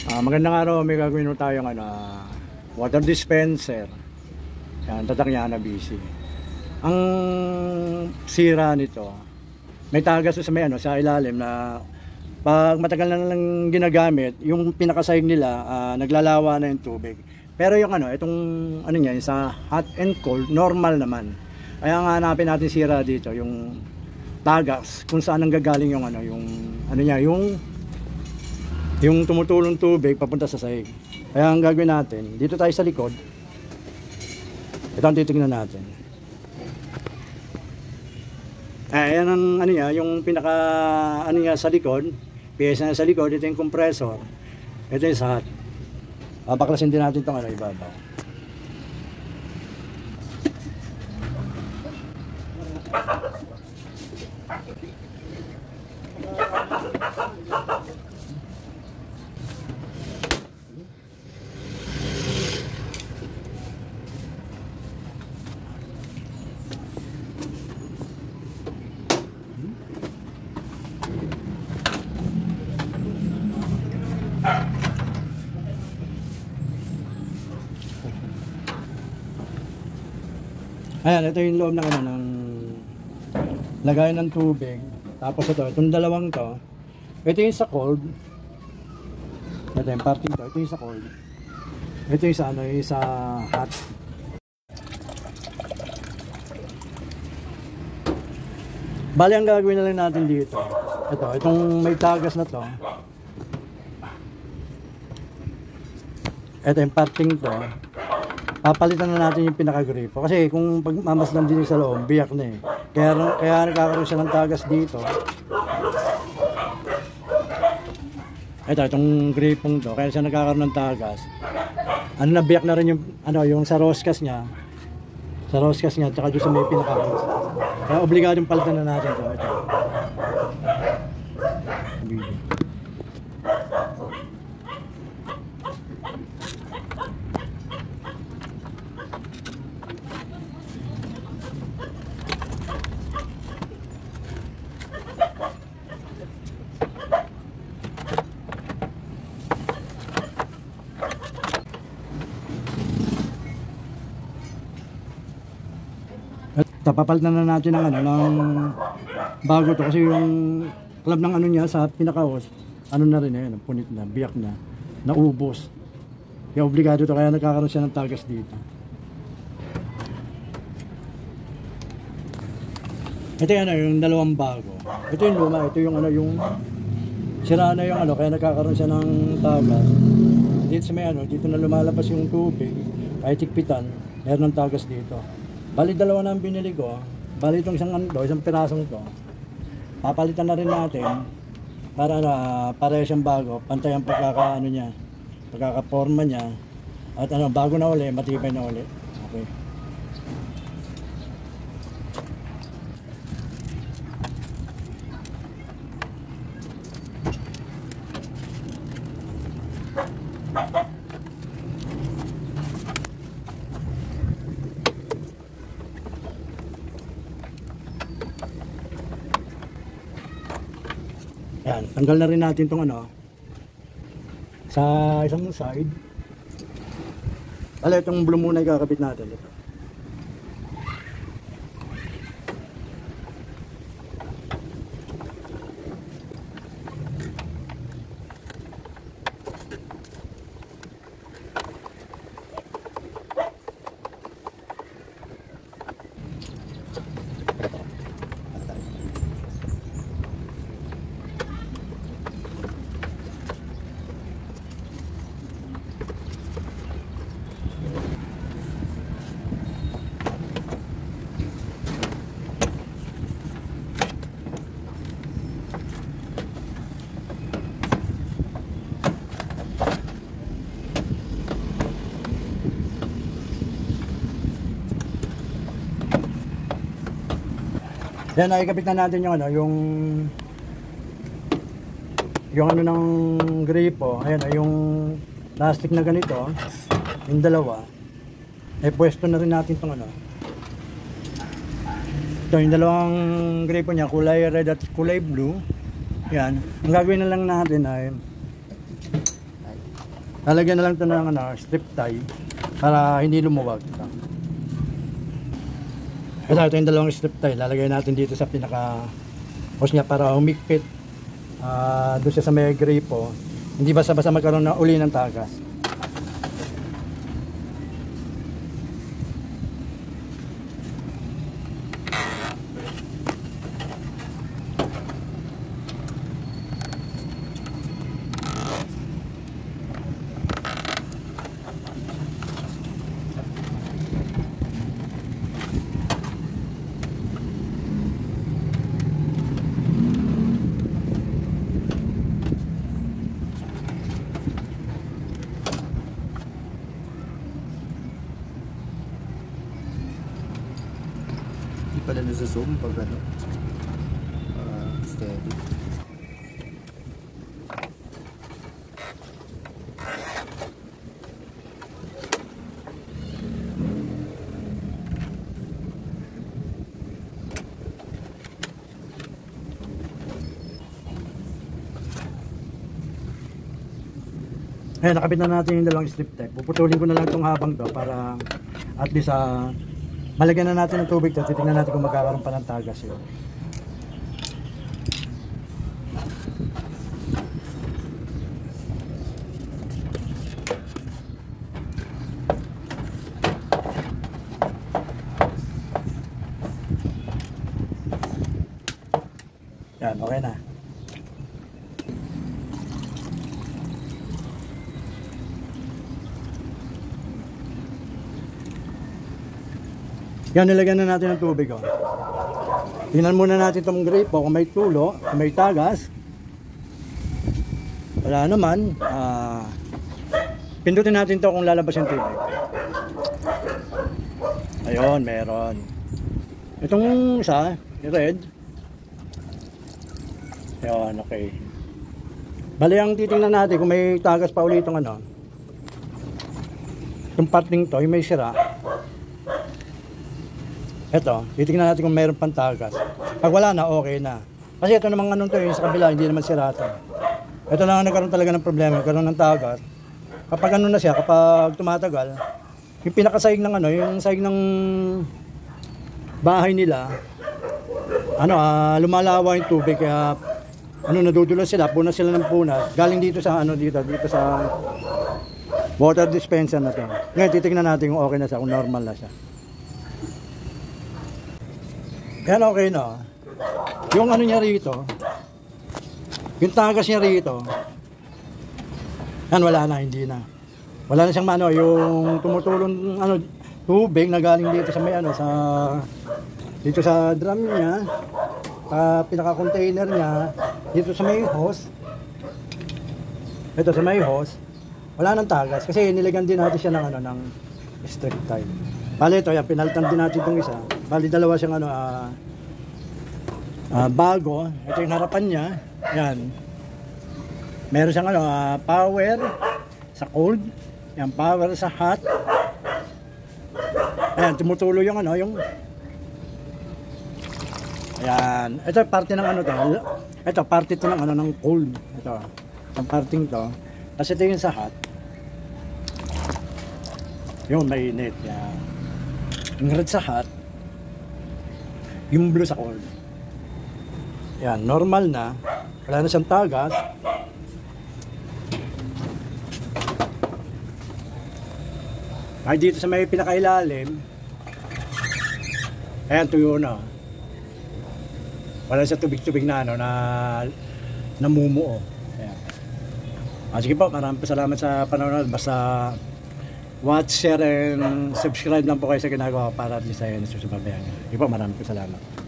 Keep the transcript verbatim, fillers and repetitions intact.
Uh, magandang araw, may gagawin mo tayong ano, water dispenser. Yan, tatak niya na busy. Ang sira nito, may tagas sa may ano, sa ilalim na pag matagal na lang ginagamit, yung pinakasahig nila, uh, naglalawa na yung tubig. Pero yung ano, itong ano niya, sa hot and cold, normal naman. Kaya nga hanapin natin sira dito, yung tagas, kung saan ang gagaling yung ano, yung ano niya, yung yung tumutulong tubig papunta sa sahig. Kaya ang gagawin natin, dito tayo sa likod. Ito ang titignan natin. Eh, ayan ang ano niya, yung pinaka ano niya sa likod, piyesa na sa likod, ito yung compressor. Ito yung sa hot. Papaklasin din natin itong ano, ibabaw. Ayan, ito yung loob ng ano, ng lagayan ng tubig. Tapos ito, itong dalawang to, ito yung sa cold. Ito yung parting to, ito yung sa cold. Ito yung sa ano, yung sa hot. Bali, ang gagawin na lang natin dito, ito, itong may tagas na to. Ito yung parting to. Papalitan na natin yung pinaka-gripo. Kasi kung pagmamasdan din sa loob, biyak na eh. Kaya, kaya nagkakaroon siya ng tagas dito. Ito, itong gripong to. Kaya siya nagkakaroon ng tagas. Ano na, biyak na rin yung, ano, yung sa roskas niya. Sa roskas niya, tsaka doon sa may pinaka-gripo. Kaya obligadong palitan na natin to. Ito. At papalitan na natin ng ano, ng bago to kasi yung club ng ano niya sa pinaka-hose, ano na rin eh, punit na, biyak na, naubos. Kaya obligado to, kaya nagkakaroon siya ng tagas dito. Ito yung ano, yung dalawang bago. Ito yung luma, ito yung ano, yung sira na yung ano, kaya nagkakaroon siya ng tagas. Dito sa may ano, dito na lumalabas yung tubig, kahit tikpitan, meron ng tagas dito. Bali dalawa na ang binili ko. Bali itong isang ano, isang pirasong ito. Papalitan na rin natin para na pareho siyang bago, pantay ang pagkaka ano niya, pagkakaporma niya. At ano, bago na uli, matibay na uli. Okay. Yan, tanggal na rin natin itong ano sa isang side. Ala, itong blue muna ikakabit natin ito. Yan, nakikabit na natin yung ano, yung yung ano ng gripo. Ayan, yung plastic na ganito, yung dalawa. Eh, pwesto na rin natin itong ano. Ito, yung dalawang gripo niya, kulay red at kulay blue. Yan. Ang gagawin na lang natin ay Lalagyan na lang ito ng ano, strip tie para hindi lumuwag. Ito. Ito, ito yung dalawang strip tie. Lalagay natin dito sa pinaka hose niya para humigpit uh, doon siya sa may gripo. Hindi basta-basta magkaroon na uli ng tagas. Pala nasa-zoom pag ano uh, steady. Ayan, nakabit na natin yung dalawang strip tie. Puputulin ko na lang itong habang to para at least uh, malagyan na natin ng tubig to. Titignan natin kung magkakaroon pa ng tagas yun. Yan, okay na. Yan, nilagyan na natin ng tubig. Oh. Tingnan muna natin itong gripo kung may tulo, kung may tagas. Wala naman. Uh, pindutin natin to kung lalabas yung tubig. Ayun, meron. Itong isa, yung red. Ayun, okay. Bali, ang titingnan natin kung may tagas pa ulit itong ano. Itong parting to, yung may sira. Ito, titingnan natin kung mayroon pang tagas. Pag wala na, okay na. Kasi ito namang anong to, yung sa kabila, hindi naman sirata. Ito lang ang nagkaroon talaga ng problema, nagkaroon ng tagas. Kapag ano na siya, kapag tumatagal, yung pinakasaig ng ano, yung saig ng bahay nila, ano, uh, lumalawa yung tubig, kaya ano, nadudulas sila, punas sila ng punas. Galing dito sa ano, dito, dito sa water dispenser na to. Ngayon, titingnan natin kung okay na siya, kung normal na siya. Yan, okay na. Yung ano niya rito, yung tagas niya rito, yan, wala na, hindi na. Wala na siyang ano, yung tumutulong ano, tubig na galing dito sa may ano, sa dito sa drum niya, sa pinaka-container niya, dito sa may hose. Ito sa may hose, wala nang tagas kasi nilagyan din natin siya ng ano, ng strip tie. Bali ito, yan, pinalitan din natin itong isa. Bali dalawa siyang ano, uh, uh, bago. Ito yung harapan niya. Yan. Meron siyang ano, uh, power sa cold. Yan, power sa hot. Ayan, tumutulo yung ano, yung ayan. Ito parte ng ano to. Ito parte to ng ano, ng cold. Ito. Ang parting to. Kasi ito yung sa hot. Yung mainit. Yan. Yung red sa hot, yung blue sa cold. Yan, normal na. Wala na siyang tagas. Ay dito sa may pinakailalim, ayan, tuyo na. Wala siya tubig-tubig na ano, na namumuo. Ayan. Ah, sige po, maraming salamat sa panonood. Basta watch, share, and subscribe lang po kayo sa ginagawa para at least tayo nasusubabayan. Sige po, maraming salamat.